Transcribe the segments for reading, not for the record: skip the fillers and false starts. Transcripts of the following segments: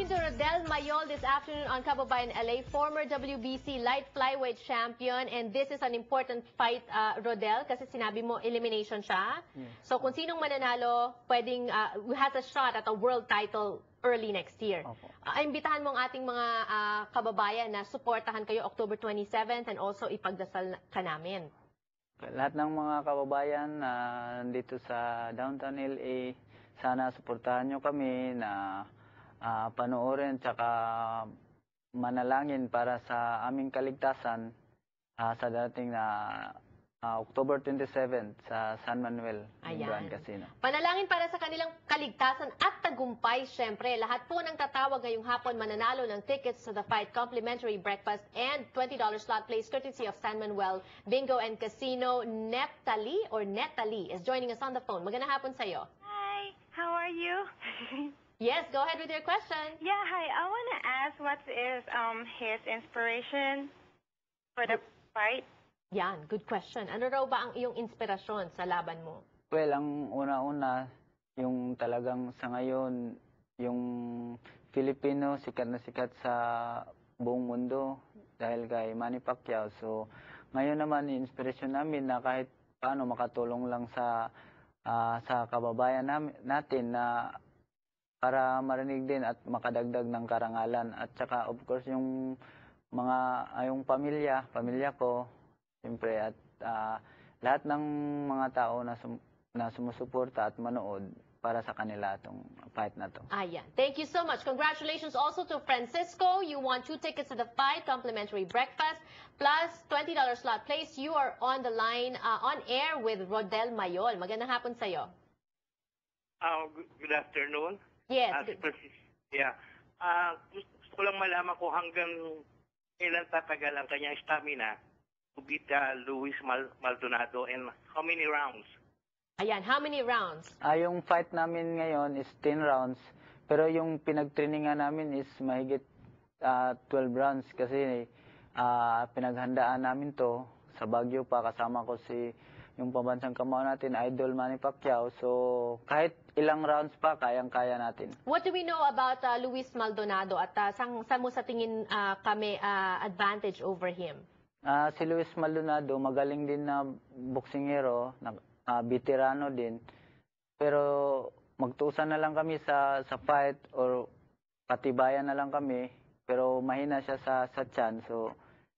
to Rodel Mayol this afternoon on Kababayan LA, former WBC light flyweight champion. And this is an important fight, Rodel, kasi sinabi mo elimination siya. So kung sinong mananalo, pwedeng has a shot at a world title early next year. Imbitahan mo ang ating mga kababayan na suportahan kayo October 27th and also ipagdasal ka namin. Lahat ng mga kababayan na nandito sa downtown LA, sana suportahan nyo kami na panoorin tsaka manalangin para sa aming kaligtasan sa darating na October 27 sa San Manuel Grand Casino. Panalangin para sa kanilang kaligtasan at tagumpay, syempre. Lahat po ng tatawag ngayong hapon mananalo ng tickets to the fight, complimentary breakfast, and $20 slot plays courtesy of San Manuel Bingo and Casino. Neptali is joining us on the phone. Magandang hapon sa'yo. Hi, how are you? Yes, go ahead with your question. Yeah, hi. I want to ask what is his inspiration for the fight? Yan, good question. Ano raw ba ang iyong inspirasyon sa laban mo? Well, ang una-una, yung talagang sa ngayon, yung Filipino sikat na sikat sa buong mundo dahil kay Manny Pacquiao. So, ngayon naman, inspirasyon namin na kahit paano makatulong lang sa kababayan natin na para marinig din at makadagdag ng karangalan. At saka, of course, yung yung pamilya ko, siyempre, at lahat ng mga tao na sumusuporta at manood para sa kanila itong fight na to. Ayan. Thank you so much. Congratulations also to Francisco. You won 2 tickets to the fight, complimentary breakfast, plus $20 slot plays. You are on the line, on air with Rodel Mayol. Magandang hapon sa'yo. Good afternoon. Yes. Yeah. Gusto ko lang malaman ko hanggang ilan tatagal ang kanyang stamina to beat Luis Maldonado and how many rounds? Ayan, how many rounds? Yung fight namin ngayon is 10 rounds, pero yung pinagtrainingan namin is mahigit 12 rounds kasi pinaghandaan namin to sa Baguio pa, kasama ko yung pambansang kamao natin, Idol Manny Pacquiao. So, kahit ilang rounds pa, kayang-kaya natin. What do we know about Luis Maldonado at saan mo sa tingin kami advantage over him? Si Luis Maldonado, magaling din na boksingero, veterano din. Pero magtuusan na lang kami sa fight or patibayan na lang kami. Pero mahina siya sa tiyan. So,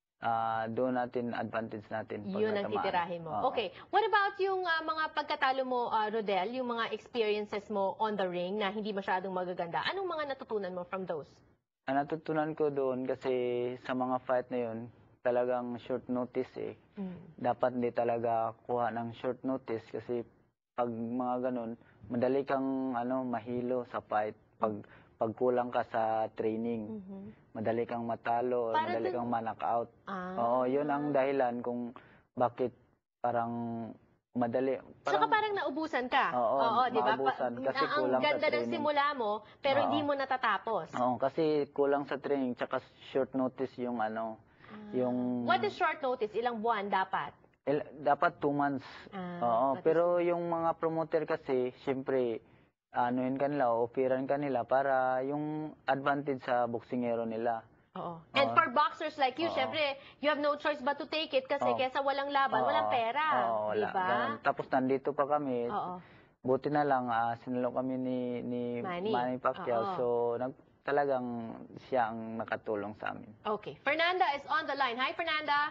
doon natin advantage natin. Yun ang titirahin mo. Okay. What about yung mga pagkatalo mo, Rodel, yung mga experiences mo on the ring na hindi masyadong magaganda? Anong mga natutunan mo from those? Natutunan ko doon kasi sa mga fight na yun, talagang short notice eh. Dapat hindi talaga kuha ng short notice kasi pag mga ganun, madali kang mahilo sa fight pag kulang ka sa training. Madali kang matalo, madali kang ma-knockout. Oo, yun ang dahilan kung bakit parang madali. Saka parang naubusan ka. Oo, di ba? Maubusan kasi kulang ang ganda sa training. ng simula mo, pero hindi mo natatapos. Oo, kasi kulang sa training, tsaka short notice yung yung... What is short notice? Ilang buwan dapat? Dapat 2 months. Oo, pero yung mga promoter kasi, siyempre, anuhin kanila, offeran kanila para yung advantage sa boksingero nila. Oo. And for boxers like you, syempre, you have no choice but to take it kasi kesa walang laban, walang pera. Oo, wala. Diba? Tapos nandito pa kami. Buti na lang, sinalo kami ni Manny Pacquiao. So, talagang siya ang nakatulong sa amin. Okay. Fernanda is on the line. Hi, Fernanda.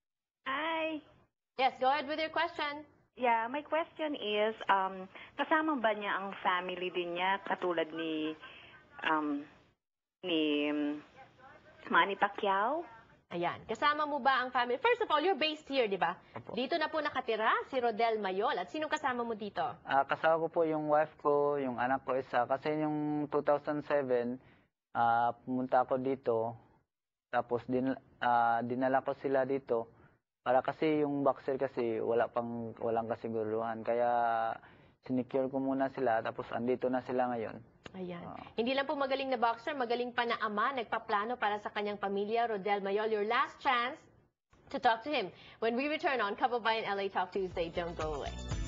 Hi. Yes, go ahead with your question. Yeah, my question is, kasama ba niya ang family din niya katulad ni Manny Pacquiao? Ayan. Kasama mo ba ang family? First of all, you're based here, di ba? Dito na po nakatira si Rodel Mayol. At sino kasama mo dito? Kasama ko po yung wife ko, yung anak ko isa. Kasi yung 2007, pumunta ako dito. Tapos dinala ko sila dito. Para kasi yung boxer kasi walang kasiguruhan. Kaya sinecure ko muna sila. Tapos andito na sila ngayon. Ayan. Hindi lang po magaling na boxer, magaling pa na ama, nagpaplano para sa kanyang pamilya. Rodel Mayol, your last chance to talk to him when we return on Kababayan LA Talk Tuesday. Don't go away.